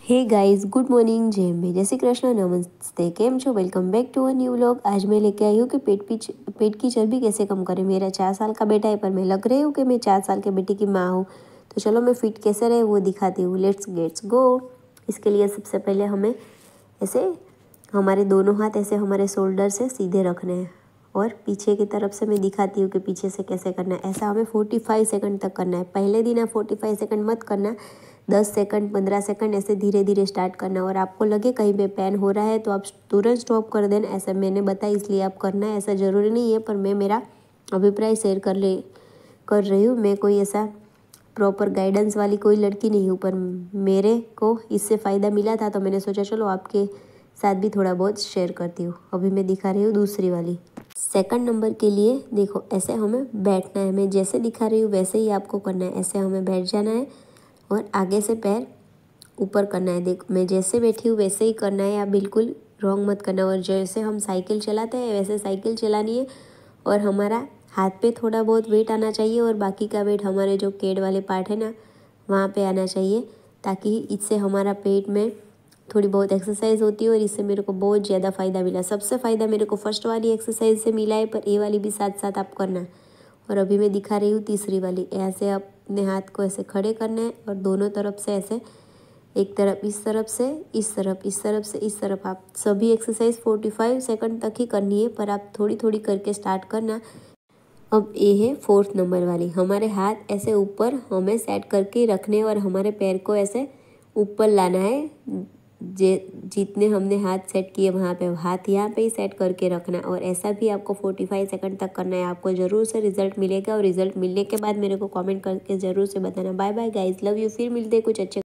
Hey guys, good morning. जय में जय श्री कृष्ण, नमस्ते। केम छो? Welcome back to a new vlog. आज मैं लेके आई हूँ कि पेट की चर्बी कैसे कम करें। मेरा 4 साल का बेटा है, पर मैं लग रही हूँ कि मैं 4 साल के बेटे की माँ हूँ। तो चलो मैं फिट कैसे रहे वो दिखाती हूँ। Let's gets go. इसके लिए सबसे पहले हमें ऐसे हमारे दोनों हाथ ऐसे हमारे शोल्डर से सीधे रखने हैं और पीछे की तरफ से मैं दिखाती हूँ कि पीछे से कैसे करना है। ऐसा हमें 45 सेकंड तक करना है। पहले दिन आप 45 सेकंड मत करना, 10 सेकंड 15 सेकंड ऐसे धीरे धीरे स्टार्ट करना। और आपको लगे कहीं पे पेन हो रहा है तो आप तुरंत स्टॉप कर देना। ऐसा मैंने बताया इसलिए आप करना है, ऐसा ज़रूरी नहीं है, पर मैं मेरा अभिप्राय शेयर कर रही हूँ। मैं कोई ऐसा प्रॉपर गाइडेंस वाली कोई लड़की नहीं हूँ, पर मेरे को इससे फ़ायदा मिला था तो मैंने सोचा चलो आपके साथ भी थोड़ा बहुत शेयर करती हूँ। अभी मैं दिखा रही हूँ दूसरी वाली। सेकंड नंबर के लिए देखो, ऐसे हमें बैठना है। मैं जैसे दिखा रही हूँ वैसे ही आपको करना है। ऐसे हमें बैठ जाना है और आगे से पैर ऊपर करना है। देखो मैं जैसे बैठी हूँ वैसे ही करना है, आप बिल्कुल रॉन्ग मत करना। और जैसे हम साइकिल चलाते हैं वैसे साइकिल चलानी है। और हमारा हाथ पे थोड़ा बहुत वेट आना चाहिए और बाकी का वेट हमारे जो केड वाले पार्ट है ना वहाँ पे आना चाहिए, ताकि इससे हमारा पेट में थोड़ी बहुत एक्सरसाइज होती है। और इससे मेरे को बहुत ज़्यादा फ़ायदा मिला। सबसे फ़ायदा मेरे को फर्स्ट वाली एक्सरसाइज से मिला है, पर ये वाली भी साथ साथ आप करना। और अभी मैं दिखा रही हूँ तीसरी वाली। ऐसे अपने हाथ को ऐसे खड़े करना है और दोनों तरफ से ऐसे, एक तरफ इस तरफ से इस तरफ, इस तरफ से इस तरफ। आप सभी एक्सरसाइज 45 सेकंड तक ही करनी है, पर आप थोड़ी थोड़ी करके स्टार्ट करना। अब ये है फोर्थ नंबर वाली। हमारे हाथ ऐसे ऊपर हमें सेट करके रखने और हमारे पैर को ऐसे ऊपर लाना है। जितने हमने हाथ सेट किए वहाँ पे हाथ यहाँ पे ही सेट करके रखना। और ऐसा भी आपको 45 सेकंड तक करना है। आपको ज़रूर से रिजल्ट मिलेगा और रिजल्ट मिलने के बाद मेरे को कमेंट करके ज़रूर से बताना। Bye bye guys, love you. फिर मिलते हैं कुछ अच्छे